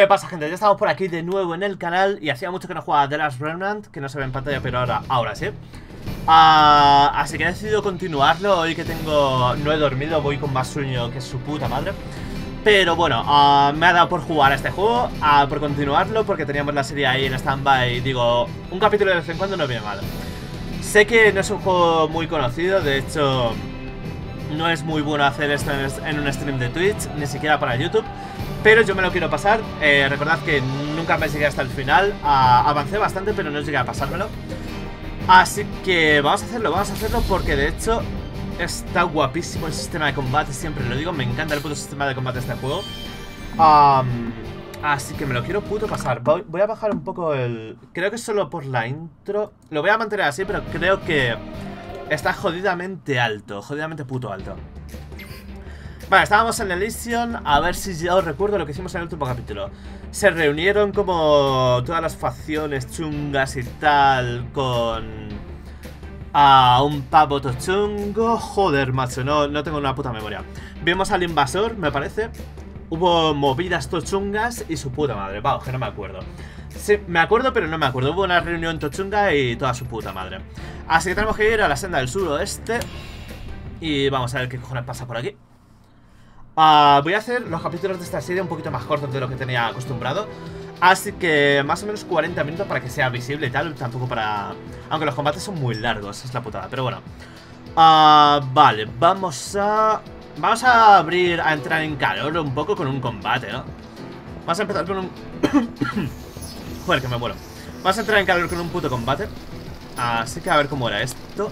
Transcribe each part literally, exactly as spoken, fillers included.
¿Qué pasa, gente? Ya estamos por aquí de nuevo en el canal. Y hacía mucho que no jugaba The Last Remnant, que no se ve en pantalla, pero ahora, ahora sí. uh, Así que he decidido continuarlo. Hoy que tengo... no he dormido, voy con más sueño que su puta madre. Pero bueno, uh, me ha dado por jugar a este juego, uh, por continuarlo, porque teníamos la serie ahí en stand-by. Y digo, un capítulo de vez en cuando no viene mal. Sé que no es un juego muy conocido, de hecho... no es muy bueno hacer esto en un stream de Twitch, ni siquiera para YouTube. Pero yo me lo quiero pasar. eh, Recordad que nunca me llegué hasta el final. uh, Avancé bastante, pero no llegué a pasármelo. Así que vamos a hacerlo, vamos a hacerlo porque de hecho está guapísimo el sistema de combate. Siempre lo digo, me encanta el puto sistema de combate de este juego. um, Así que me lo quiero puto pasar. Voy, voy a bajar un poco el... creo que solo por la intro. Lo voy a mantener así, pero creo que está jodidamente alto. Jodidamente puto alto. Vale, estábamos en Elysion. A ver si yo recuerdo lo que hicimos en el último capítulo. Se reunieron como todas las facciones chungas y tal, con a un pavo chungo. Joder, macho, no, no tengo una puta memoria. Vimos al invasor, me parece. Hubo movidas tochungas y su puta madre. Vamos, que no me acuerdo. Sí, me acuerdo, pero no me acuerdo. Hubo una reunión tochunga y toda su puta madre. Así que tenemos que ir a la senda del suroeste. Y vamos a ver qué cojones pasa por aquí. Uh, voy a hacer los capítulos de esta serie un poquito más cortos de lo que tenía acostumbrado. Así que más o menos cuarenta minutos para que sea visible y tal. Tampoco para... aunque los combates son muy largos, es la putada, pero bueno. uh, Vale, vamos a... Vamos a abrir, a entrar en calor un poco con un combate, ¿no? Vamos a empezar con un... joder, que me muero. Vamos a entrar en calor con un puto combate. Así que a ver cómo era esto.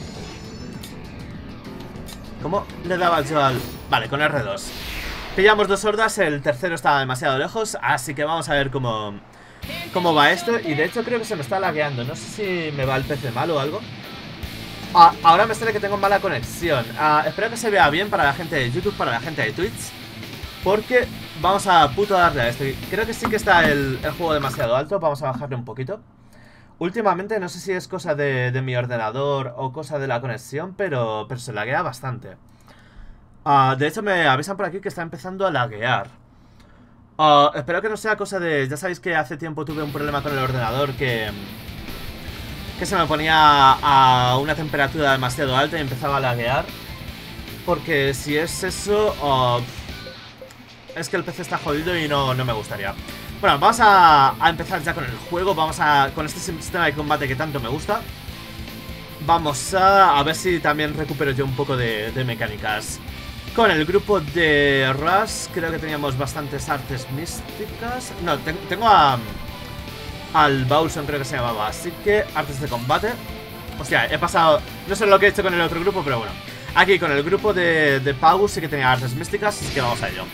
¿Cómo le daba yo al...? Vale, con R dos. Pillamos dos hordas, el tercero estaba demasiado lejos. Así que vamos a ver cómo Cómo va esto. Y de hecho creo que se me está lagueando. No sé si me va el P C mal o algo. ah, Ahora me sale que tengo mala conexión. ah, Espero que se vea bien para la gente de YouTube, para la gente de Twitch, porque vamos a puto darle a esto. Creo que sí que está el, el juego demasiado alto. Vamos a bajarle un poquito. Últimamente no sé si es cosa de, de mi ordenador o cosa de la conexión, pero, pero se laguea bastante. uh, De hecho me avisan por aquí que está empezando a laguear. uh, Espero que no sea cosa de... ya sabéis que hace tiempo tuve un problema con el ordenador que... que se me ponía a una temperatura demasiado alta y empezaba a laguear. Porque si es eso... Uh, es que el P C está jodido y no, no me gustaría. Bueno, vamos a, a empezar ya con el juego. Vamos a... con este sistema de combate que tanto me gusta. Vamos a... a ver si también recupero yo un poco de, de mecánicas. Con el grupo de Rush creo que teníamos bastantes artes místicas. No, te, tengo a... al Bowson creo que se llamaba. Así que artes de combate. Hostia, he pasado... no sé lo que he hecho con el otro grupo, pero bueno. Aquí con el grupo de, de Pau sí que tenía artes místicas, así que vamos a ello.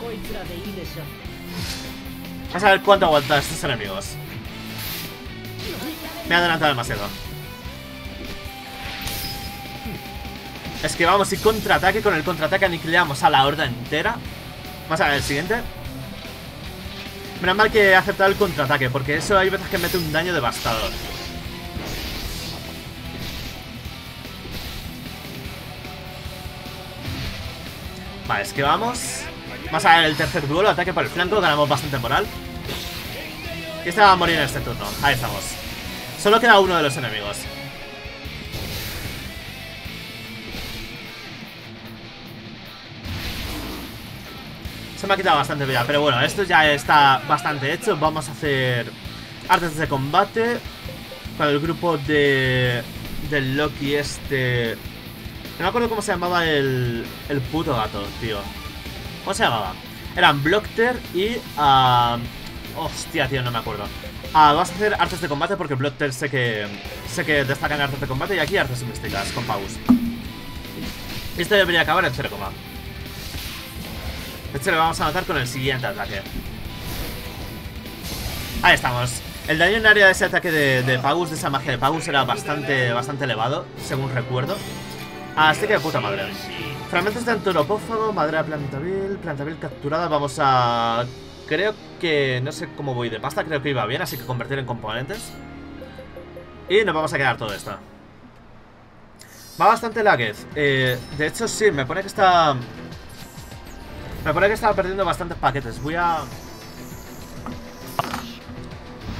Vamos a ver cuánto aguantan estos enemigos. Me he adelantado demasiado. Es que vamos, y contraataque. Con el contraataque aniquilamos a la horda entera. Vamos a ver el siguiente. Menos mal que he aceptado el contraataque, porque eso hay veces que mete un daño devastador. Vale, es que vamos. Vamos a ver el tercer duelo, ataque por el flanco. Ganamos bastante moral. Y este va a morir en este turno. Ahí estamos. Solo queda uno de los enemigos. Se me ha quitado bastante vida, pero bueno, esto ya está bastante hecho. Vamos a hacer artes de combate con el grupo de... del Loki este... no me acuerdo cómo se llamaba el... el puto gato, tío. ¿Cómo se llamaba? Eran Blockter y... Uh... hostia, tío, no me acuerdo. uh, Vamos a hacer artes de combate porque Blockter sé que... sé que destacan artes de combate. Y aquí artes místicas con Paus. Esto debería acabar en cero coma. De hecho, lo vamos a notar con el siguiente ataque. Ahí estamos. El daño en área de ese ataque de, de Pagus, de esa magia de Pagus, era bastante, bastante elevado, según recuerdo. Así que de puta madre. Fragmentos de antoropófago, madera plantabil, plantabil capturada. Vamos a... creo que... no sé cómo voy de pasta, creo que iba bien, así que convertir en componentes. Y nos vamos a quedar todo esto. Va bastante laguez. eh, De hecho, sí, me pone que está... Me pone que estaba perdiendo bastantes paquetes. Voy a...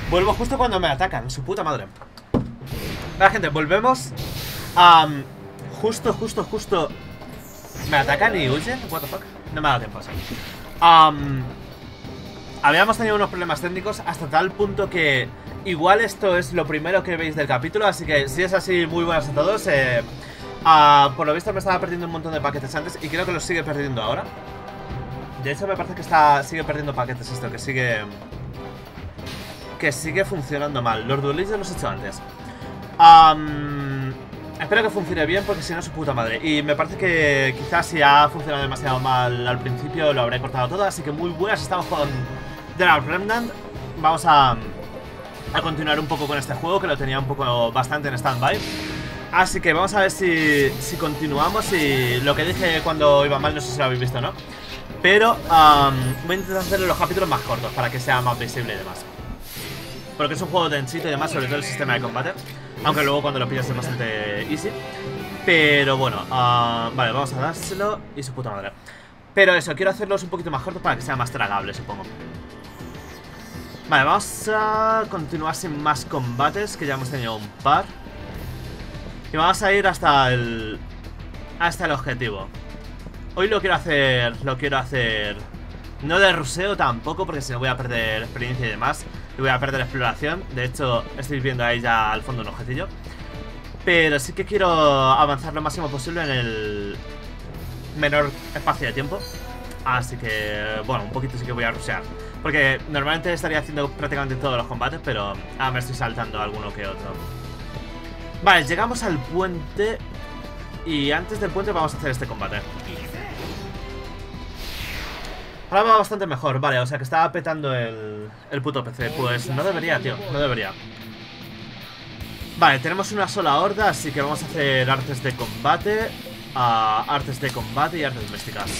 Vuelvo justo cuando me atacan, su puta madre. Vale, gente, volvemos. um, Justo, justo, justo me atacan y huyen. What the fuck, no me ha dado tiempo así. um, Habíamos tenido unos problemas técnicos hasta tal punto que igual esto es lo primero que veis del capítulo. Así que si es así, muy buenas a todos. eh, uh, Por lo visto me estaba perdiendo un montón de paquetes antes y creo que los sigue perdiendo ahora. De hecho me parece que está sigue perdiendo paquetes esto, que sigue Que sigue funcionando mal. Los duelis ya los he hecho antes. um, Espero que funcione bien porque si no, su puta madre. Y me parece que quizás si ha funcionado demasiado mal al principio lo habré cortado todo. Así que muy buenas, estamos con The Last Remnant. Vamos a, a continuar un poco con este juego, que lo tenía un poco bastante en stand-by. Así que vamos a ver si, si continuamos. Y lo que dije cuando iba mal, no sé si lo habéis visto o no, pero um, voy a intentar hacer los capítulos más cortos para que sea más visible y demás. Porque es un juego densito y demás, sobre todo el sistema de combate. Aunque luego cuando lo pillas es bastante easy. Pero bueno, uh, vale, vamos a dárselo. Y su puta madre. Pero eso, quiero hacerlos un poquito más cortos para que sea más tragable, supongo. Vale, vamos a continuar sin más combates, que ya hemos tenido un par. Y vamos a ir hasta el Hasta el objetivo. Hoy lo quiero hacer Lo quiero hacer no de ruseo tampoco, porque si no voy a perder experiencia y demás. Y voy a perder exploración. De hecho, estáis viendo ahí ya al fondo un objetillo. Pero sí que quiero avanzar lo máximo posible en el menor espacio de tiempo. Así que, bueno, un poquito sí que voy a rushear. Porque normalmente estaría haciendo prácticamente todos los combates, pero ahora me estoy saltando alguno que otro. Vale, llegamos al puente. Y antes del puente vamos a hacer este combate. Ahora va bastante mejor, vale, o sea que estaba petando el, el puto P C. Pues no debería, tío, no debería. Vale, tenemos una sola horda, así que vamos a hacer artes de combate, uh, artes de combate y artes místicas.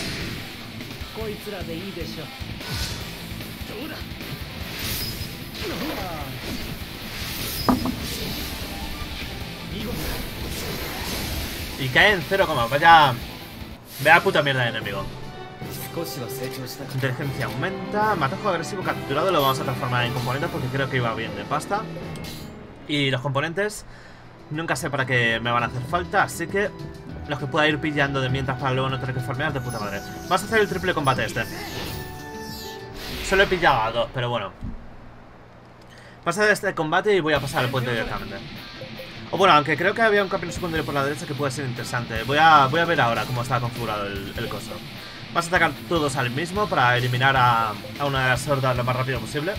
Y cae en cero, vaya. Vea puta mierda de enemigo. Inteligencia aumenta. Matajo agresivo capturado. Lo vamos a transformar en componentes porque creo que iba bien de pasta. Y los componentes nunca sé para qué me van a hacer falta, así que los que pueda ir pillando de mientras para luego no tener que farmear, de puta madre. Vamos a hacer el triple combate este. Solo he pillado a dos, pero bueno. Vamos a hacer este combate y voy a pasar al puente directamente. O bueno, aunque creo que había un camino secundario por la derecha que puede ser interesante. Voy a, voy a ver ahora cómo está configurado el, el coso. Vamos a atacar todos al mismo para eliminar a, a una de las hordas lo más rápido posible.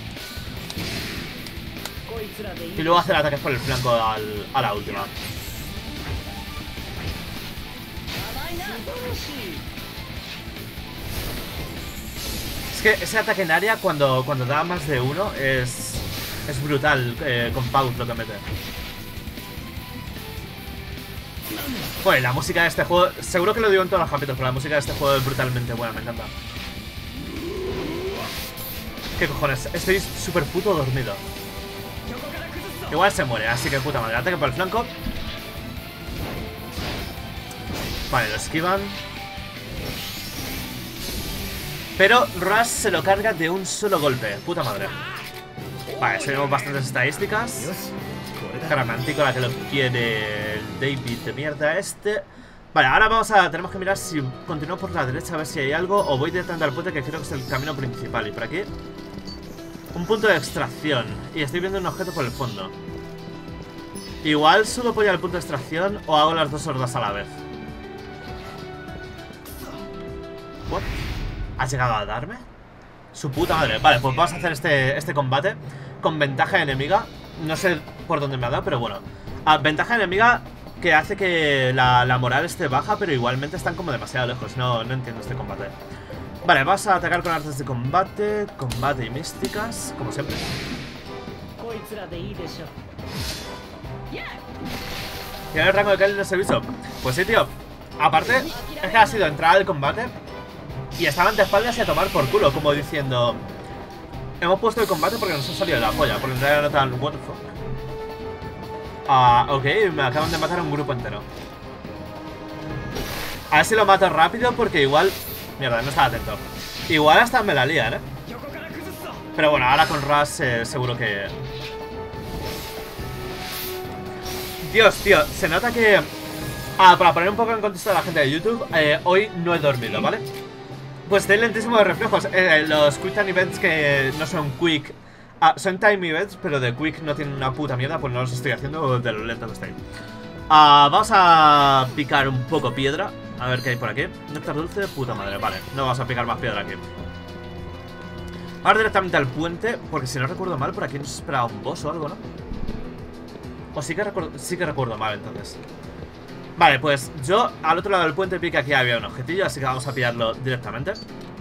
Y luego hacer ataques por el flanco al, a la última. Es que ese ataque en área cuando, cuando da más de uno es, es brutal, eh, con Paus lo que mete. Pues la música de este juego, seguro que lo digo en todos los capítulos, pero la música de este juego es brutalmente buena, me encanta. ¿Qué cojones? Estoy súper puto dormido. Igual se muere, así que puta madre. Ataque por el flanco. Vale, lo esquivan. Pero Rush se lo carga de un solo golpe. Puta madre. Vale, tenemos bastantes estadísticas. Cara mantícola que lo quiere el David de mierda este. Vale, ahora vamos a... Tenemos que mirar si continúo por la derecha a ver si hay algo, o voy directamente al puente, que creo que es el camino principal. Y por aquí un punto de extracción. Y estoy viendo un objeto por el fondo. Igual solo voy al punto de extracción o hago las dos hordas a la vez. ¿What? ¿Has llegado a darme? Su puta madre. Vale, pues vamos a hacer este, este combate con ventaja enemiga. No sé por dónde me ha dado, pero bueno. Ah, ventaja enemiga que hace que la, la moral esté baja, pero igualmente están como demasiado lejos. No, no entiendo este combate. Vale, vas a atacar con artes de combate, combate y místicas, como siempre. ¿Tiene el rango de Kali de servicio? Pues sí, tío. Aparte, es que ha sido entrar al combate y estaban de espaldas y a tomar por culo, como diciendo... Hemos puesto el combate porque nos ha salido de la polla, porque en realidad no tan... What the fuck. Ah, ok, me acaban de matar a un grupo entero. A ver si lo mato rápido porque igual... Mierda, no estaba atento. Igual hasta me la lían, ¿eh? Pero bueno, ahora con Rush eh, seguro que... Dios, tío, se nota que... Ah, para poner un poco en contexto a la gente de YouTube, eh, hoy no he dormido, ¿vale? Pues estoy lentísimo de reflejos. Eh, los Quick Time Events que no son Quick... Ah, son Time Events, pero de Quick no tienen una puta mierda, pues no los estoy haciendo de lo lento que estoy. Ah, vamos a picar un poco piedra. A ver qué hay por aquí. Néctar dulce, puta madre, vale. No vamos a picar más piedra aquí. Ahora directamente al puente, porque si no recuerdo mal, por aquí nos esperaba un boss o algo, ¿no? O sí que recuerdo, sí que recuerdo mal, entonces. Vale, pues yo al otro lado del puente vi que aquí había un objetillo, así que vamos a pillarlo directamente.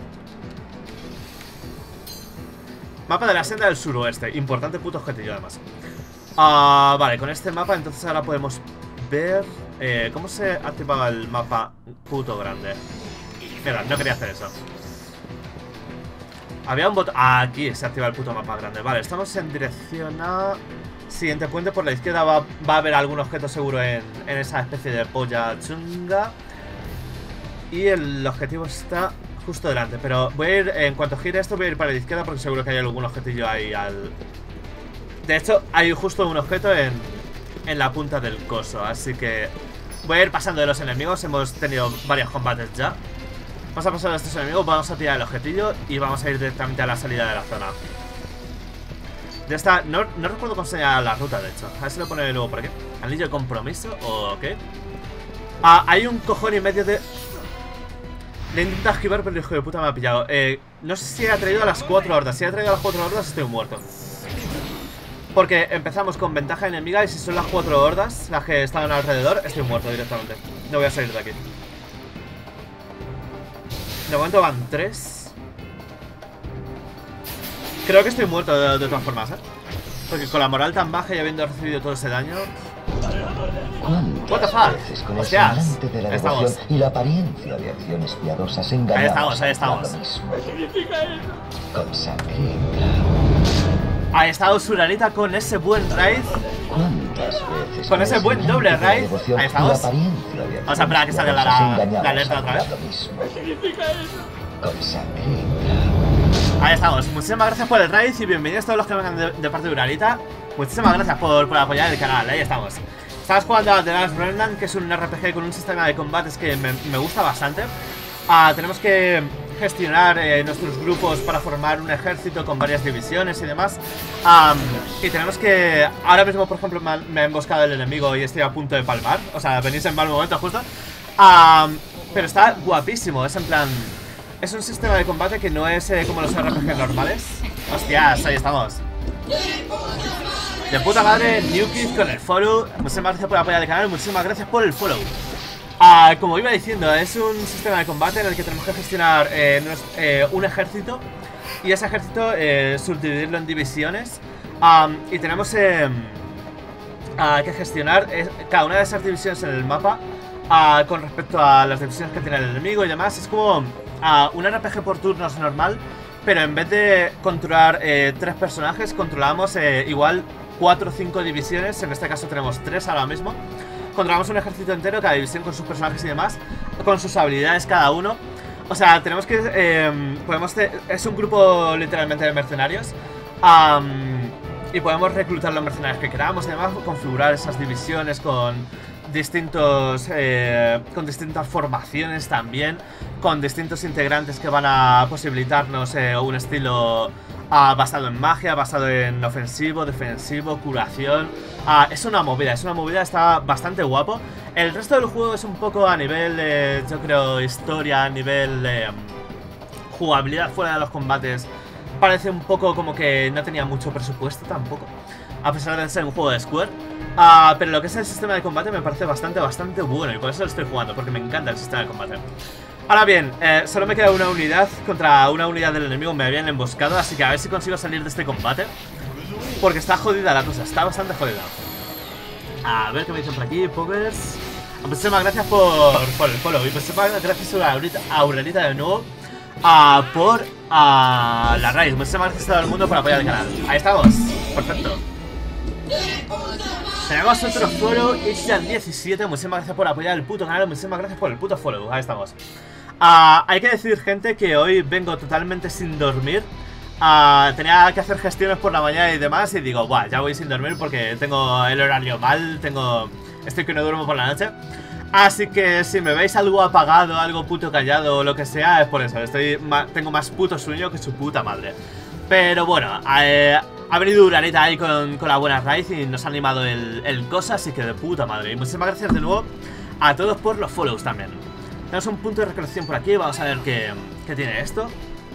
Mapa de la senda del suroeste. Importante puto objetillo, además. Ah, uh, vale, con este mapa entonces ahora podemos ver... Eh, ¿Cómo se activaba el mapa puto grande? Mira, no quería hacer eso. Había un botón... Ah, aquí se activa el puto mapa grande. Vale, estamos en dirección a... Siguiente puente, por la izquierda va, va a haber algún objeto seguro en, en esa especie de polla chunga. Y el objetivo está justo delante. Pero voy a ir, en cuanto gire esto, voy a ir para la izquierda porque seguro que hay algún objetillo ahí al... De hecho, hay justo un objeto en, en la punta del coso. Así que voy a ir pasando de los enemigos. Hemos tenido varios combates ya. Vamos a pasar de estos enemigos, vamos a tirar el objetivo y vamos a ir directamente a la salida de la zona. Ya está, no, no recuerdo cómo se llama la ruta, de hecho. A ver si lo pone luego por aquí. ¿Anillo de compromiso o qué? Ah, hay un cojón y medio de... Le intenta esquivar, pero el hijo de puta me ha pillado. Eh, no sé si ha traído a las cuatro hordas. Si ha traído a las cuatro hordas estoy muerto. Porque empezamos con ventaja enemiga y si son las cuatro hordas las que estaban alrededor, estoy muerto directamente. No voy a salir de aquí. De momento van tres. Creo que estoy muerto de, de todas formas, ¿eh? Porque con la moral tan baja y habiendo recibido todo ese daño... What the fuck? Con Hostias, el de la ahí estamos. y la apariencia de acciones piadosas engañadas. Ahí estamos, ahí estamos. Con sangre. Ahí está Usuranita con ese buen raid. Con ese buen doble raid. Ahí estamos. Vamos a esperar a que salga la, la, la alerta otra vez. Con sangre. Ahí estamos. Muchísimas gracias por el raid y bienvenidos todos los que vengan de, de parte de Uralita. Muchísimas gracias por, por apoyar el canal. Ahí estamos. Estamos jugando a The Last Remnant, que es un R P G con un sistema de combates que me, me gusta bastante. Uh, tenemos que gestionar eh, nuestros grupos para formar un ejército con varias divisiones y demás. Um, y tenemos que... Ahora mismo, por ejemplo, me, me ha emboscado el enemigo y estoy a punto de palmar. O sea, venís en mal momento justo. Um, pero está guapísimo. Es en plan... Es un sistema de combate que no es eh, como los R P G normales. Hostias, ahí estamos. De puta madre, Newkid con el follow. Muchísimas gracias por apoyar el canal. Muchísimas gracias por el follow. Uh, como iba diciendo, es un sistema de combate en el que tenemos que gestionar eh, nuestro, eh, un ejército. Y ese ejército eh, subdividirlo en divisiones. um, Y tenemos eh, uh, que gestionar eh, cada una de esas divisiones en el mapa uh, con respecto a las divisiones que tiene el enemigo y demás. Es como uh, un R P G por turnos normal, pero en vez de controlar eh, tres personajes, controlamos eh, igual cuatro o cinco divisiones. En este caso tenemos tres ahora mismo. Controlamos un ejército entero, cada división con sus personajes y demás, con sus habilidades cada uno. O sea, tenemos que... Eh, podemos es un grupo literalmente de mercenarios. um, Y podemos reclutar los mercenarios que queramos y demás, configurar esas divisiones con distintos eh, con distintas formaciones también, con distintos integrantes que van a posibilitarnos eh, un estilo uh, basado en magia, basado en ofensivo, defensivo, curación. uh, Es una movida, es una movida, está bastante guapo. El resto del juego es un poco a nivel de, yo creo, historia, a nivel de um, jugabilidad fuera de los combates. Parece un poco como que no tenía mucho presupuesto tampoco, a pesar de ser un juego de Square. Uh, pero lo que es el sistema de combate me parece bastante, bastante bueno. Y por eso lo estoy jugando, porque me encanta el sistema de combate. Ahora bien, eh, solo me queda una unidad contra una unidad del enemigo. Me habían emboscado, así que a ver si consigo salir de este combate, porque está jodida la cosa, está bastante jodida. A ver qué me dicen por aquí, Povers. Muchísimas gracias por, por el follow. Y muchísimas gracias a Aurelita de nuevo uh, por uh, la raid. Muchísimas gracias a todo el mundo por apoyar el canal. Ahí estamos, perfecto. Tenemos otro follow, Ixan diecisiete. Muchísimas gracias por apoyar el puto canal. Muchísimas gracias por el puto follow. Ahí estamos. uh, Hay que decir, gente, que hoy vengo totalmente sin dormir. Uh, tenía que hacer gestiones por la mañana y demás. Y digo, buah, ya voy sin dormir porque tengo el horario mal. Tengo... Estoy que no duermo por la noche. Así que si me veis algo apagado, algo puto callado o lo que sea, es por eso. Estoy ma tengo más puto sueño que su puta madre. Pero bueno, eh, ha venido Uranita ahí con, con la buena raíz y nos ha animado el, el cosa, así que de puta madre. Y muchísimas gracias de nuevo a todos por los follows también. Tenemos un punto de recolección por aquí, vamos a ver qué, qué tiene esto.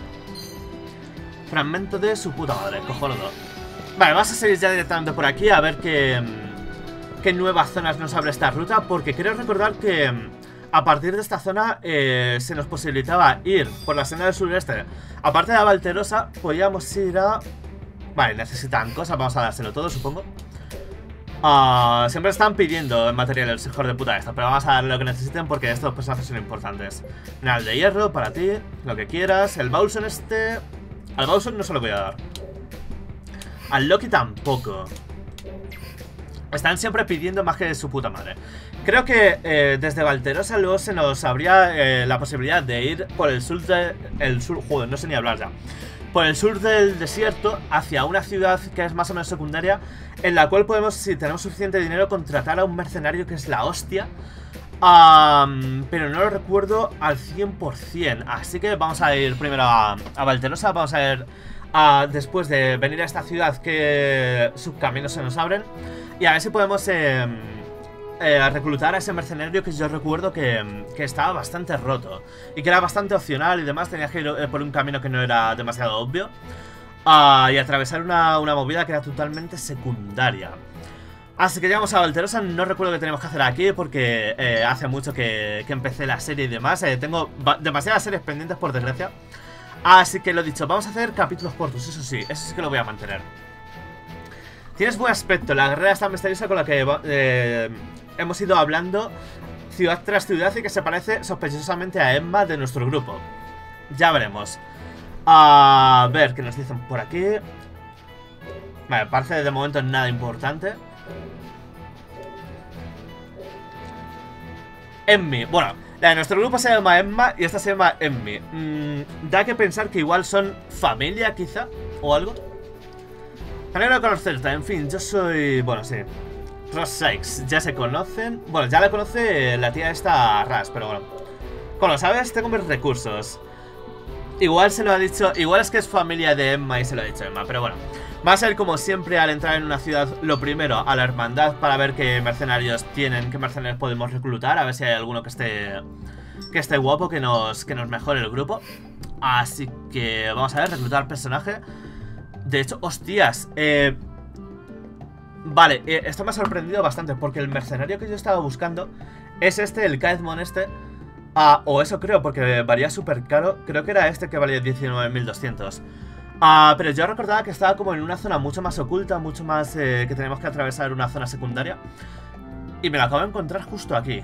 Fragmento de su puta madre, cojonudo. Vale, vamos a seguir ya directamente por aquí a ver qué, qué nuevas zonas nos abre esta ruta, porque creo recordar que a partir de esta zona eh, se nos posibilitaba ir por la senda del sureste. Aparte de la Valterosa, podíamos ir a... Vale, necesitan cosas, vamos a dárselo todo, supongo. Uh, siempre están pidiendo materiales, hijos de puta esta, pero vamos a darle lo que necesiten porque estos personajes son importantes. Nal de hierro, para ti, lo que quieras. El Bowser este... Al Bowser no se lo voy a dar. Al Loki tampoco. Están siempre pidiendo más que de su puta madre. Creo que eh, desde Valterosa luego se nos abría eh, la posibilidad de ir por el sur de... El sur... Joder, no sé ni hablar ya. Por el sur del desierto hacia una ciudad que es más o menos secundaria, en la cual podemos, si tenemos suficiente dinero, contratar a un mercenario que es la hostia. Um, pero no lo recuerdo al cien por cien. Así que vamos a ir primero a, a Valterosa. Vamos a ver, uh, después de venir a esta ciudad, qué subcaminos se nos abren. Y a ver si podemos eh, eh, reclutar a ese mercenario que yo recuerdo que, que estaba bastante roto y que era bastante opcional y demás. Tenías que ir eh, por un camino que no era demasiado obvio, uh, y atravesar una, una movida que era totalmente secundaria. Así que llegamos a Valterosa. No recuerdo qué tenemos que hacer aquí porque eh, hace mucho que, que empecé la serie y demás. eh, Tengo demasiadas series pendientes, por desgracia. Así que lo dicho, vamos a hacer capítulos cortos, eso sí, eso sí que lo voy a mantener. Tienes buen aspecto, la guerrera está misteriosa con la que eh, hemos ido hablando ciudad tras ciudad y que se parece sospechosamente a Emma de nuestro grupo. Ya veremos. A ver qué nos dicen por aquí. Vale, parece de momento nada importante. Emmy, bueno, la de nuestro grupo se llama Emma y esta se llama Emmy. mm, Da que pensar que igual son familia quizá, o algo. Me alegro de conocerte, en fin, yo soy... Bueno, sí, Ross Sykes, ya se conocen. Bueno, ya la conoce la tía esta Ras, pero bueno. Como lo sabes, tengo mis recursos. Igual se lo ha dicho, igual es que es familia de Emma y se lo ha dicho Emma, pero bueno. Va a ser como siempre al entrar en una ciudad, lo primero a la hermandad para ver qué mercenarios tienen, qué mercenarios podemos reclutar, a ver si hay alguno que esté que esté guapo, que nos, que nos mejore el grupo. Así que vamos a ver, reclutar personaje. De hecho, hostias, eh, vale, eh, esto me ha sorprendido bastante porque el mercenario que yo estaba buscando es este, el Kaedmon este. Ah, o eso creo, porque valía súper caro. Creo que era este que valía diecinueve mil doscientos. Ah, pero yo recordaba que estaba como en una zona mucho más oculta, mucho más eh, que tenemos que atravesar una zona secundaria. Y me lo acabo de encontrar justo aquí.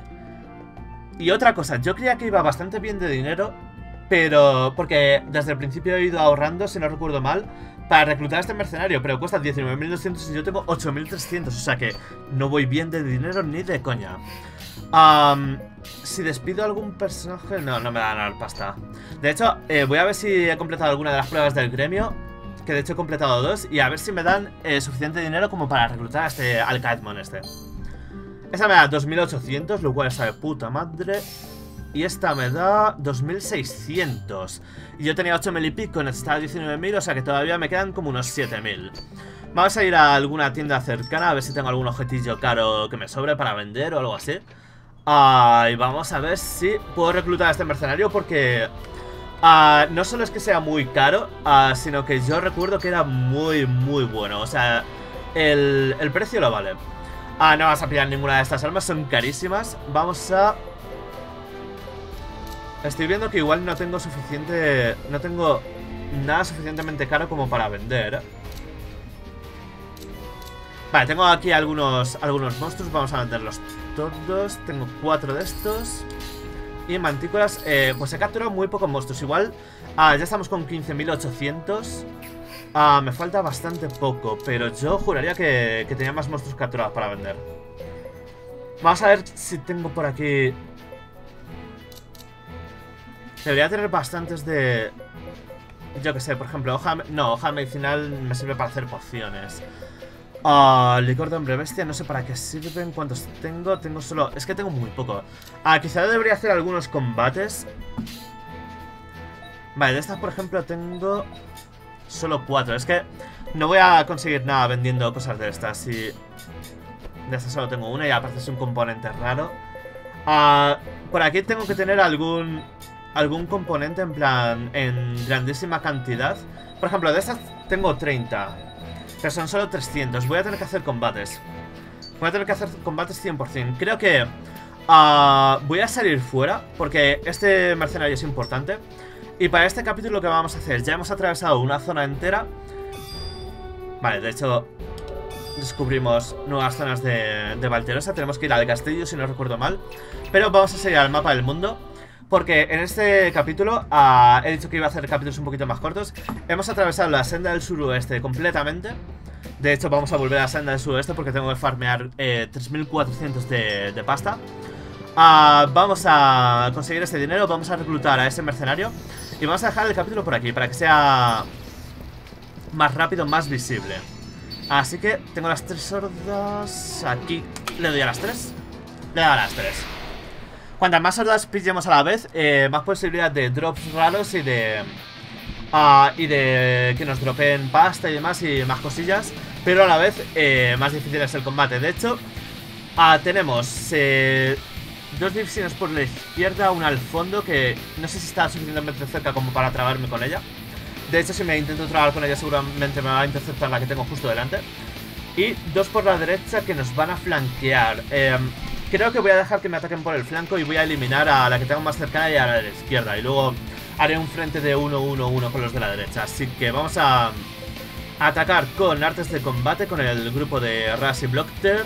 Y otra cosa, yo creía que iba bastante bien de dinero, pero porque desde el principio he ido ahorrando, si no recuerdo mal, para reclutar a este mercenario, pero cuesta diecinueve mil doscientos y yo tengo ocho mil trescientos, o sea que no voy bien de dinero ni de coña. Um, si despido a algún personaje... No, no me dan la pasta. De hecho, eh, voy a ver si he completado alguna de las pruebas del gremio, que de hecho he completado dos, y a ver si me dan eh, suficiente dinero como para reclutar a este, al Kaedmon este. Esta me da dos mil ochocientos, lo cual está de puta madre. Y esta me da dos mil seiscientos. Y yo tenía ocho mil y pico, necesitaba diecinueve mil, o sea que todavía me quedan como unos siete mil. Vamos a ir a alguna tienda cercana a ver si tengo algún objetillo caro que me sobre para vender o algo así. Uh, y vamos a ver si puedo reclutar a este mercenario porque uh, no solo es que sea muy caro, uh, sino que yo recuerdo que era muy, muy bueno. O sea, el, el precio lo vale. Ah, uh, no vas a pillar ninguna de estas armas, son carísimas. Vamos a... Estoy viendo que igual no tengo suficiente... No tengo nada suficientemente caro como para vender. Vale, tengo aquí algunos, algunos monstruos. Vamos a venderlos todos. Tengo cuatro de estos. Y mantícolas, eh, pues he capturado muy pocos monstruos. Igual, ah, ya estamos con quince mil ochocientos. Ah, me falta bastante poco, pero yo juraría que, que tenía más monstruos capturados para vender. Vamos a ver si tengo por aquí... Debería tener bastantes de... yo que sé, por ejemplo, hoja... No, hoja medicinal me sirve para hacer pociones. Uh, licor de hombre bestia, no sé para qué sirven, cuántos tengo, tengo solo... Es que tengo muy poco. Ah, quizá debería hacer algunos combates. Vale, de estas, por ejemplo, tengo solo cuatro. Es que no voy a conseguir nada vendiendo cosas de estas. Y de estas solo tengo una y aparte es un componente raro. Uh, por aquí tengo que tener algún... Algún componente en plan... En grandísima cantidad. Por ejemplo, de estas tengo treinta. Pero son solo trescientos. Voy a tener que hacer combates. Voy a tener que hacer combates cien por cien. Creo que... Uh, voy a salir fuera. Porque este mercenario es importante. Y para este capítulo lo que vamos a hacer... Ya hemos atravesado una zona entera. Vale, de hecho... Descubrimos nuevas zonas de, de Valterosa. Tenemos que ir al castillo, si no recuerdo mal. Pero vamos a seguir al mapa del mundo. Porque en este capítulo, uh, he dicho que iba a hacer capítulos un poquito más cortos. Hemos atravesado la senda del suroeste completamente. De hecho, vamos a volver a la senda del suroeste porque tengo que farmear eh, tres mil cuatrocientos de, de pasta. uh, Vamos a conseguir este dinero, vamos a reclutar a ese mercenario. Y vamos a dejar el capítulo por aquí, para que sea más rápido, más visible. Así que tengo las tres hordas aquí. ¿Le doy a las tres? Le doy a las tres. Cuantas más hordas pillemos a la vez, eh, más posibilidad de drops raros y de... Uh, y de que nos dropeen pasta y demás y más cosillas. Pero a la vez, eh, más difícil es el combate. De hecho, uh, tenemos eh, dos divisiones por la izquierda, una al fondo, que no sé si está suficientemente cerca como para trabarme con ella. De hecho, si me intento trabar con ella seguramente me va a interceptar la que tengo justo delante. Y dos por la derecha que nos van a flanquear. Eh... Creo que voy a dejar que me ataquen por el flanco y voy a eliminar a la que tengo más cercana y a la de la izquierda. Y luego haré un frente de uno uno uno con los de la derecha. Así que vamos a atacar con artes de combate con el grupo de Ras y Blockter.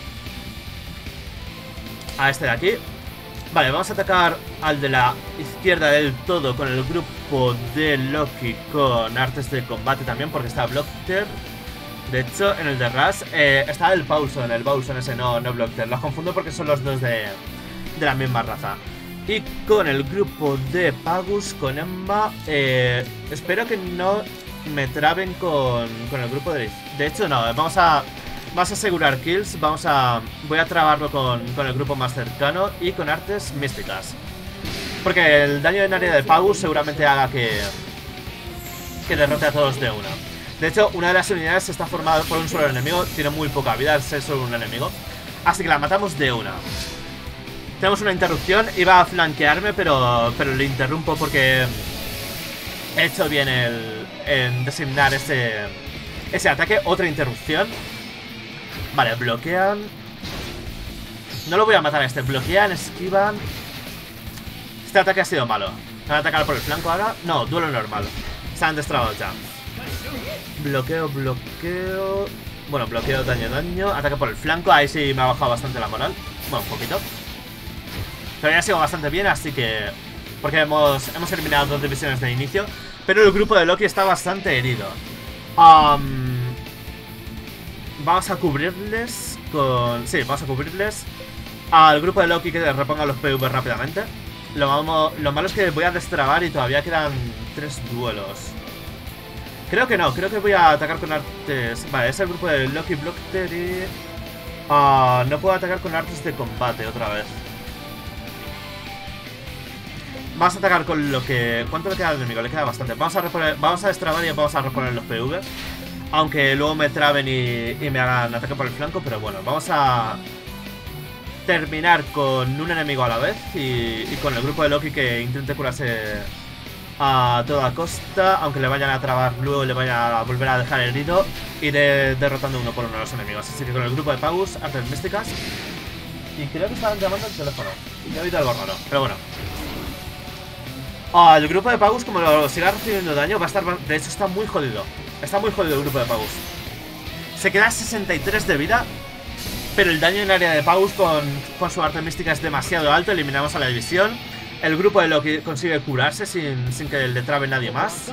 A este de aquí. Vale, vamos a atacar al de la izquierda del todo con el grupo de Loki con artes de combate también, porque está Blockter. De hecho, en el de Ras eh, está el Paulson, el Paulson ese, no, no Blockter. Los confundo porque son los dos de, de la misma raza. Y con el grupo de Pagus, con Emma, eh, espero que no me traben con, con el grupo de... De hecho, no, vamos a... Vamos a asegurar kills, vamos a... Voy a trabarlo con, con el grupo más cercano y con artes místicas. Porque el daño en área de Pagus seguramente haga que... Que derrote a todos de una. De hecho, una de las unidades está formada por un solo enemigo. Tiene muy poca vida al ser solo un enemigo. Así que la matamos de una. Tenemos una interrupción. Iba a flanquearme, pero, pero le interrumpo porque he hecho bien el, en designar ese, ese ataque. Otra interrupción. Vale, bloquean. No lo voy a matar a este. Bloquean, esquivan. Este ataque ha sido malo. ¿Van a atacar por el flanco ahora? No, duelo normal. Están destrabados ya. Bloqueo, bloqueo. Bueno, bloqueo, daño, daño. Ataque por el flanco, ahí sí me ha bajado bastante la moral. Bueno, un poquito. Pero ya ha sido bastante bien, así que... Porque hemos, hemos eliminado dos divisiones de inicio. Pero el grupo de Loki está bastante herido. um, Vamos a cubrirles con... Sí, vamos a cubrirles al grupo de Loki que reponga los P V rápidamente. Lo, vamos... Lo malo es que voy a destrabar y todavía quedan tres duelos. Creo que no, creo que voy a atacar con artes... Vale, es el grupo de Loki, Blockter y... Uh, no puedo atacar con artes de combate otra vez. Vamos a atacar con lo que... ¿Cuánto le queda al enemigo? Le queda bastante. Vamos a reponer... Vamos a destrabar y vamos a reponer los P V. Aunque luego me traben y, y me hagan ataque por el flanco. Pero bueno, vamos a... terminar con un enemigo a la vez. Y, y con el grupo de Loki que intente curarse... a toda costa, aunque le vayan a trabar luego, le vayan a volver a dejar herido. Iré derrotando uno por uno a los enemigos. Así que con el grupo de Pagus, artes místicas. Y creo que estaban llamando al teléfono y he oído algo raro, pero bueno. Oh, el grupo de Pagus, como lo siga recibiendo daño, va a estar... De hecho está muy jodido. Está muy jodido el grupo de Pagus. Se queda a sesenta y tres de vida, pero el daño en área de Pagus con, con su arte mística es demasiado alto. Eliminamos a la división. El grupo de Loki consigue curarse sin, sin que le trabe nadie más.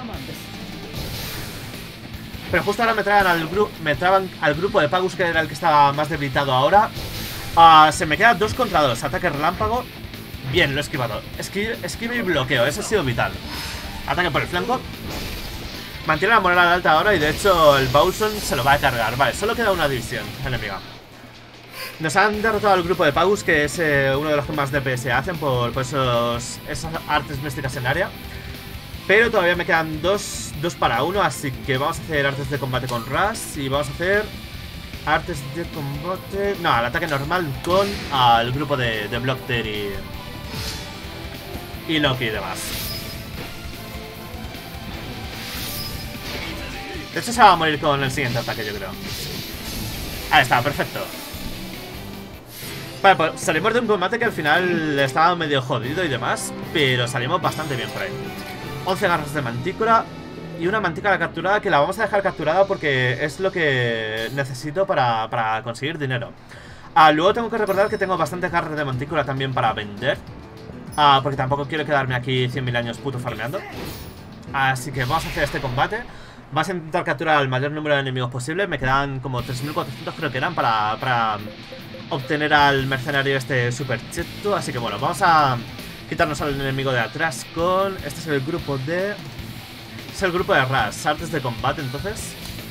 Pero justo ahora me traban al grupo me traban al grupo de Pagus, que era el que estaba más debilitado ahora. Uh, se me queda dos contra dos. Ataque relámpago. Bien, lo he esquivado. Esqui esquive y bloqueo. Eso ha sido vital. Ataque por el flanco. Mantiene la moral alta ahora y de hecho el Bowson se lo va a cargar. Vale, solo queda una división enemiga. Nos han derrotado al grupo de Pagus, que es eh, uno de los que más D P S hacen por, por esos, esas artes místicas en área. Pero todavía me quedan dos, dos para uno, así que vamos a hacer artes de combate con Rush y vamos a hacer artes de combate... No, el ataque normal con al grupo de, de Blockter y, y Loki y demás. De hecho se va a morir con el siguiente ataque, yo creo. Ahí está, perfecto. Vale, pues salimos de un combate que al final estaba medio jodido y demás, pero salimos bastante bien por ahí. once garras de mantícora y una mantícora capturada, que la vamos a dejar capturada porque es lo que necesito para, para conseguir dinero. Ah, luego tengo que recordar que tengo bastantes garras de mantícora también para vender, ah, porque tampoco quiero quedarme aquí cien mil años puto farmeando. Así que vamos a hacer este combate. Vamos a intentar capturar el mayor número de enemigos posible. Me quedan como tres mil cuatrocientos creo que eran para, para obtener al mercenario este super cheto. Así que bueno, vamos a quitarnos al enemigo de atrás con... Este es el grupo de... Es el grupo de Rush, artes de combate entonces.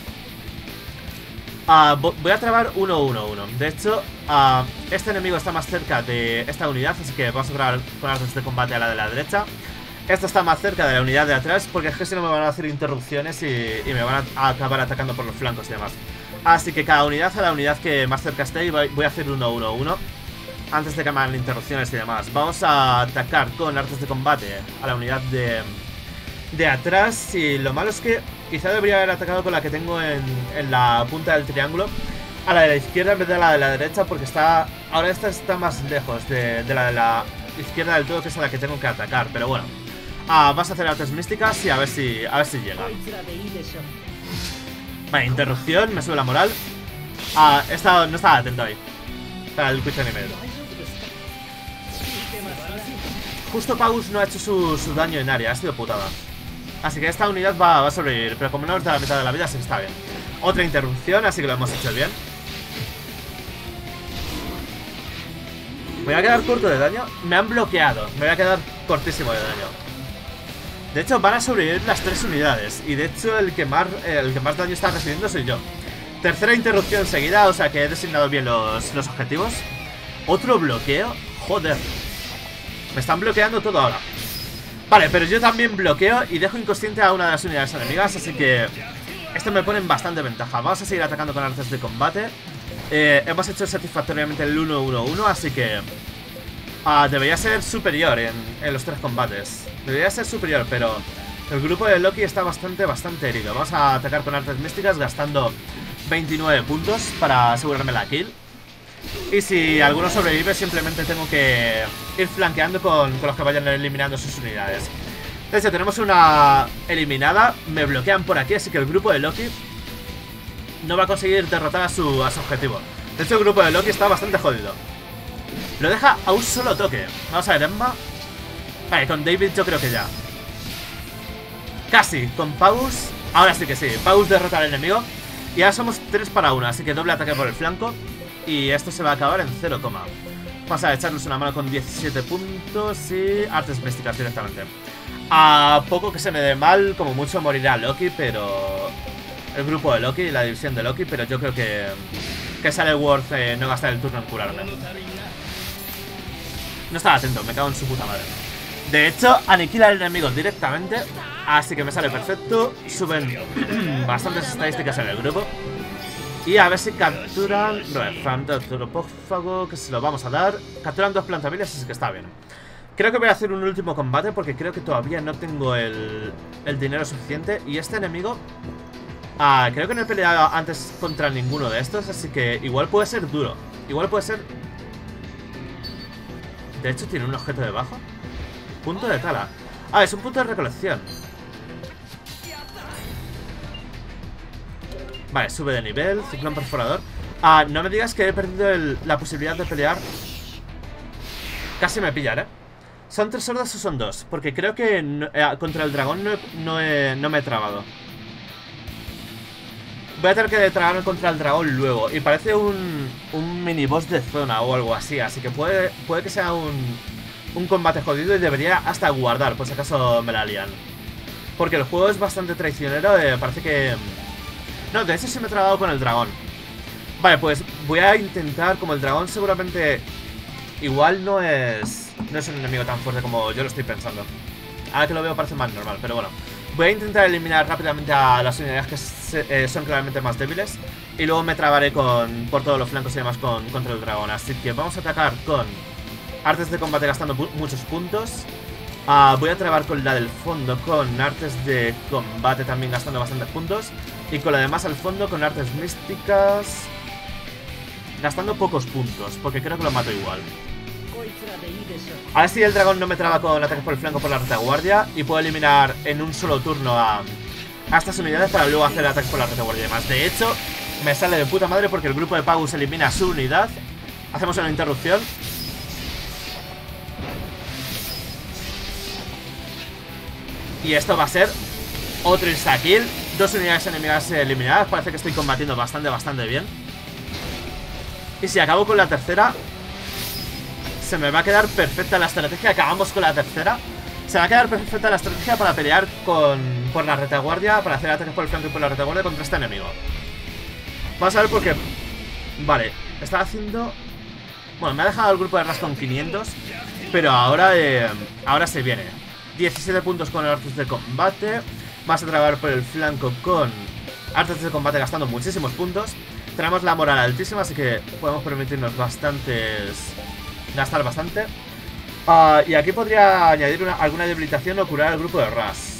Uh, voy a trabar uno uno uno. De hecho, uh, este enemigo está más cerca de esta unidad, así que vamos a trabar con artes de combate a la de la derecha. Esto está más cerca de la unidad de atrás, porque es que si no me van a hacer interrupciones y, y me van a acabar atacando por los flancos y demás. Así que cada unidad a la unidad que más cerca esté, y voy, voy a hacer uno uno uno antes de que me hagan interrupciones y demás. Vamos a atacar con artes de combate a la unidad de, de atrás. Y lo malo es que quizá debería haber atacado con la que tengo en, en la punta del triángulo, a la de la izquierda en vez de la de la derecha, porque está ahora esta está más lejos de, de la de la izquierda del todo, que es a la que tengo que atacar. Pero bueno, ah, vas a hacer artes místicas y a ver si, a ver si llega. Vale, interrupción, me sube la moral. Ah, esta, no estaba atento ahí para el quick animate. Justo Pagus no ha hecho su, su daño en área, ha sido putada. Así que esta unidad va, va a sobrevivir, pero como no nos da la mitad de la vida, sí que está bien. Otra interrupción, así que lo hemos hecho bien. Me voy a quedar corto de daño. Me han bloqueado, me voy a quedar cortísimo de daño. De hecho, van a sobrevivir las tres unidades. Y de hecho, el que más, el que más daño está recibiendo soy yo. Tercera interrupción seguida, o sea que he designado bien los, los objetivos. Otro bloqueo, joder. Me están bloqueando todo ahora. Vale, pero yo también bloqueo y dejo inconsciente a una de las unidades enemigas, así que esto me pone en bastante ventaja. Vamos a seguir atacando con artes de combate. eh, Hemos hecho satisfactoriamente el uno uno uno, así que uh, debería ser superior en, en los tres combates. Debería ser superior, pero el grupo de Loki está bastante, bastante herido. Vamos a atacar con artes místicas gastando veintinueve puntos para asegurarme la kill. Y si alguno sobrevive, simplemente tengo que ir flanqueando con, con los que vayan eliminando sus unidades. De hecho, tenemos una eliminada. Me bloquean por aquí, así que el grupo de Loki no va a conseguir derrotar a su, a su objetivo. De hecho, el grupo de Loki está bastante jodido. Lo deja a un solo toque. Vamos a ver, Emma. Vale, con David yo creo que ya. Casi, con Pagus. Ahora sí que sí, Pagus derrota al enemigo. Y ahora somos tres para uno, así que doble ataque por el flanco. Y esto se va a acabar en cero, vamos a echarnos una mano con diecisiete puntos y artes místicas directamente. A poco que se me dé mal, como mucho morirá Loki, pero... El grupo de Loki, la división de Loki, pero yo creo que... Que sale worth eh, no gastar el turno en curarme. No estaba atento, me cago en su puta madre. De hecho, aniquila al enemigo directamente, así que me sale perfecto. Suben bastantes estadísticas en el grupo. Y a ver si capturan... Antropófago, que se lo vamos a dar. Capturan dos plantamiles, así que está bien. Creo que voy a hacer un último combate porque creo que todavía no tengo el, el dinero suficiente. Y este enemigo... Ah, creo que no he peleado antes contra ninguno de estos, así que igual puede ser duro. Igual puede ser... De hecho tiene un objeto debajo. Punto de tala. Ah, es un punto de recolección. Vale, sube de nivel, ciclón perforador. Ah, no me digas que he perdido el, la posibilidad de pelear. Casi me pillan, ¿eh? ¿Son tres hordas o son dos? Porque creo que no, eh, contra el dragón no, he, no, he, no me he trabado. Voy a tener que tragarme contra el dragón luego. Y parece un, un mini boss de zona o algo así. Así que puede, puede que sea un, un combate jodido y debería hasta guardar, por si acaso me la lían. Porque el juego es bastante traicionero, eh, parece que... No, de hecho sí me he trabado con el dragón. Vale, pues voy a intentar, como el dragón seguramente igual no es... No es un enemigo tan fuerte como yo lo estoy pensando. Ahora que lo veo parece más normal, pero bueno. Voy a intentar eliminar rápidamente a las unidades que se, eh, son claramente más débiles. Y luego me trabaré con, por todos los flancos y demás con, contra el dragón. Así que vamos a atacar con artes de combate gastando muchos puntos. Uh, voy a trabar con la del fondo con artes de combate también gastando bastantes puntos. Y con la de más al fondo con artes místicas gastando pocos puntos, porque creo que lo mato igual. A ver si el dragón no me traba con ataques por el flanco por la retaguardia y puedo eliminar en un solo turno a, a estas unidades para luego hacer ataques por la retaguardia y demás. De hecho, me sale de puta madre porque el grupo de Pagus elimina su unidad. Hacemos una interrupción. Y esto va a ser otro insta-kill. Dos unidades enemigas eliminadas. Parece que estoy combatiendo bastante, bastante bien. Y si acabo con la tercera, se me va a quedar perfecta la estrategia. Acabamos con la tercera. Se va a quedar perfecta la estrategia para pelear con, por la retaguardia, para hacer ataques por el flanco y por la retaguardia contra este enemigo. Vamos a ver por qué. Vale, estaba haciendo... Bueno, me ha dejado el grupo de Ras con quinientos. Pero ahora, eh, ahora se viene diecisiete puntos con artes de combate. Vas a trabajar por el flanco con artes de combate gastando muchísimos puntos. Tenemos la moral altísima, así que podemos permitirnos bastantes... gastar bastante. Uh, y aquí podría añadir una, alguna debilitación o curar al grupo de Ras.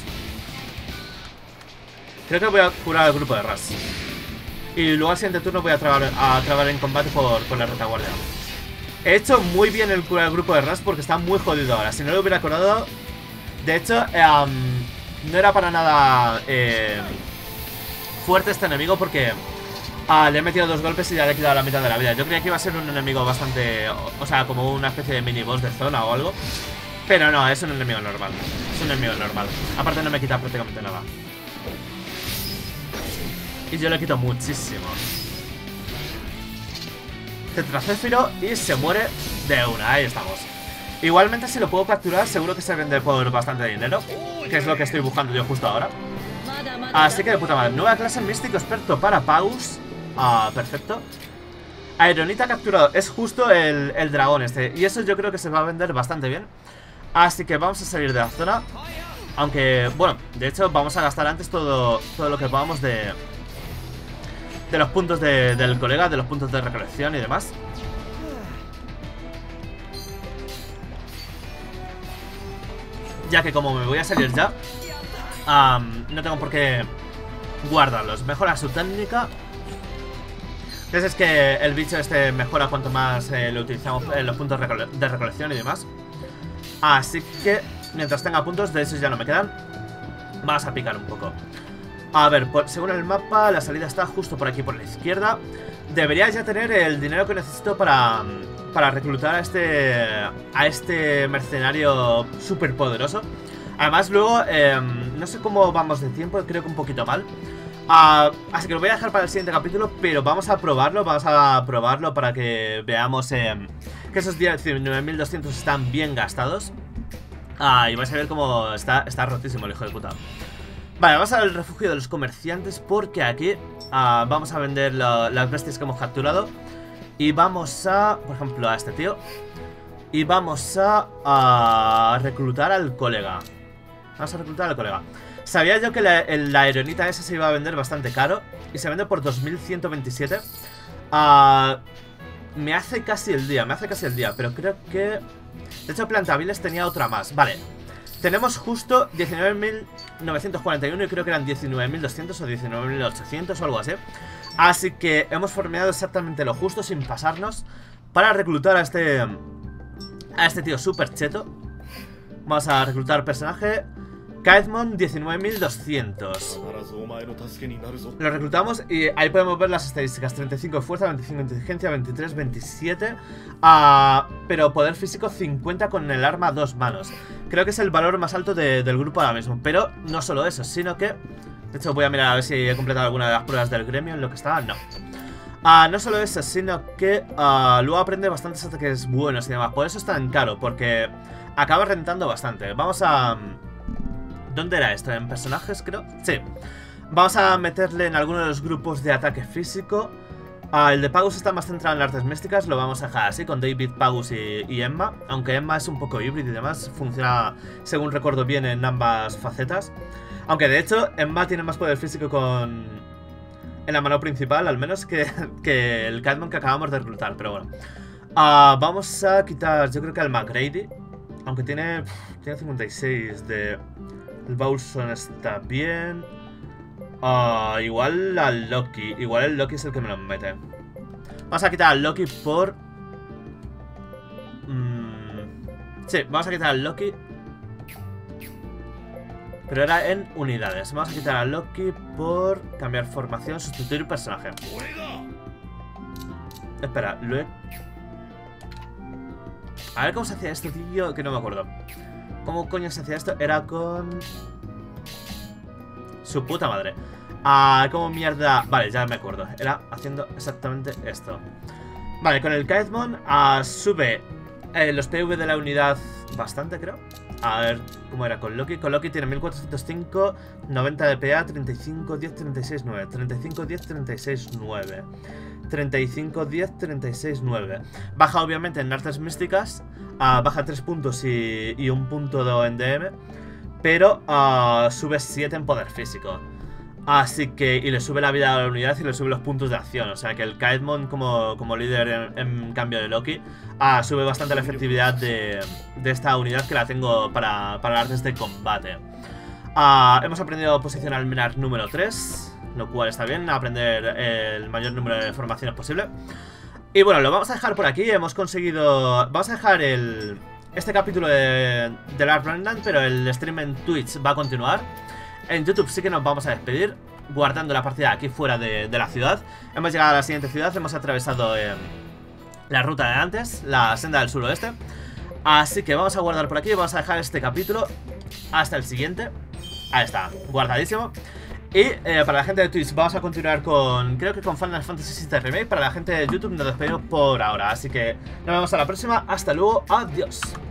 Creo que voy a curar al grupo de Ras. Y luego al siguiente turno voy a trabar, a trabar en combate por, por la retaguardia. He hecho muy bien el curar al grupo de Ras porque está muy jodido ahora. Si no lo hubiera curado... De hecho, um, no era para nada eh, fuerte este enemigo porque... Ah, le he metido dos golpes y ya le he quitado la mitad de la vida. Yo creía que iba a ser un enemigo bastante... O, o sea, como una especie de mini boss de zona o algo. Pero no, es un enemigo normal. Es un enemigo normal. Aparte no me quita prácticamente nada. Y yo le quito muchísimo. Tetracéfiro y se muere de una. Ahí estamos. Igualmente si lo puedo capturar seguro que se vende por bastante dinero, que es lo que estoy buscando yo justo ahora. Así que de puta madre. Nueva clase místico experto para Pagus. Ah, perfecto. Aeronita capturado. Es justo el, el dragón este. Y eso yo creo que se va a vender bastante bien. Así que vamos a salir de la zona. Aunque, bueno, de hecho vamos a gastar antes todo, todo lo que podamos de... De los puntos de, del colega, de los puntos de recolección y demás. Ya que como me voy a salir ya, um, no tengo por qué guardarlos. Mejora su técnica. Entonces es que el bicho este mejora cuanto más eh, lo utilizamos en los puntos recole de recolección y demás. Así que mientras tenga puntos, de esos ya no me quedan. Vamos a picar un poco. A ver, por, según el mapa, la salida está justo por aquí, por la izquierda. Debería ya tener el dinero que necesito para... Para reclutar a este a este mercenario súper poderoso. Además luego, eh, no sé cómo vamos de tiempo, creo que un poquito mal. uh, Así que lo voy a dejar para el siguiente capítulo. Pero vamos a probarlo, vamos a probarlo para que veamos eh, que esos diecinueve mil doscientos están bien gastados. uh, Y vais a ver cómo está, está rotísimo el hijo de puta. Vale, vamos al refugio de los comerciantes porque aquí uh, vamos a vender lo, las bestias que hemos capturado. Y vamos a, por ejemplo, a este tío. Y vamos a, a reclutar al colega. Vamos a reclutar al colega. Sabía yo que la, la aeronita esa se iba a vender bastante caro. Y se vende por dos mil ciento veintisiete. uh, Me hace casi el día, me hace casi el día. Pero creo que... De hecho, Plantaviles tenía otra más. Vale. Tenemos justo diecinueve mil novecientos cuarenta y uno y creo que eran diecinueve mil doscientos o diecinueve mil ochocientos o algo así. Así que hemos formado exactamente lo justo sin pasarnos para reclutar a este a este tío super cheto. Vamos a reclutar personaje. Kaedmon diecinueve mil doscientos. Lo reclutamos y ahí podemos ver las estadísticas. treinta y cinco de fuerza, veinticinco de inteligencia, veintitrés, veintisiete. uh, Pero poder físico cincuenta con el arma a dos manos. Creo que es el valor más alto de, del grupo ahora mismo. Pero no solo eso, sino que... De hecho voy a mirar a ver si he completado alguna de las pruebas del gremio en lo que estaba. No. uh, No solo eso, sino que uh, luego aprende bastantes ataques buenos y demás. Por eso es tan caro, porque acaba rentando bastante. Vamos a... ¿Dónde era esto? ¿En personajes, creo? Sí. Vamos a meterle en alguno de los grupos de ataque físico. Ah, el de Pagus está más centrado en artes místicas. Lo vamos a dejar así, con David, Pagus y, y Emma. Aunque Emma es un poco híbrido y demás. Funciona, según recuerdo bien, en ambas facetas. Aunque de hecho, Emma tiene más poder físico con... en la mano principal, al menos, que, que el Catman que acabamos de reclutar. Pero bueno. Ah, vamos a quitar, yo creo que al McGrady. Aunque tiene, tiene cincuenta y seis de... El Bowson está bien. Uh, igual al Loki. Igual el Loki es el que me lo mete. Vamos a quitar al Loki por... Mm, sí, vamos a quitar al Loki. Pero era en unidades. Vamos a quitar al Loki por cambiar formación, sustituir personaje. Espera, lo he... A ver cómo se hacía esto, tío, que no me acuerdo. ¿Cómo coño se hacía esto? Era con... Su puta madre. Ah, ¿cómo mierda? Vale, ya me acuerdo. Era haciendo exactamente esto. Vale, con el Kaedmon uh, sube eh, los P V de la unidad bastante, creo. A ver, ¿cómo era con Loki? Con Loki tiene mil cuatrocientos cinco, noventa de P A, treinta y cinco, diez, treinta y seis, nueve. treinta y cinco, diez, treinta y seis, nueve. treinta y cinco, diez, treinta y seis, nueve. Baja obviamente en artes místicas. Uh, baja tres puntos y, y un punto en D M. Pero uh, sube siete en poder físico. Así que, y le sube la vida a la unidad y le sube los puntos de acción. O sea que el Kaedmon como, como líder en, en cambio de Loki uh, sube bastante la efectividad de, de esta unidad, que la tengo para, para artes de combate. uh, Hemos aprendido posicionar el Menard número tres, lo cual está bien, aprender el mayor número de formaciones posible. Y bueno, lo vamos a dejar por aquí. Hemos conseguido... Vamos a dejar el... este capítulo de, de Last Remnant, pero el stream en Twitch va a continuar. En YouTube sí que nos vamos a despedir, guardando la partida aquí fuera de, de la ciudad. Hemos llegado a la siguiente ciudad, hemos atravesado eh, la ruta de antes, la senda del suroeste. Así que vamos a guardar por aquí, vamos a dejar este capítulo hasta el siguiente. Ahí está, guardadísimo. Y eh, para la gente de Twitch vamos a continuar con, creo que con Final Fantasy siete Remake. Para la gente de YouTube nos despedimos por ahora. Así que nos vemos a la próxima, hasta luego, adiós.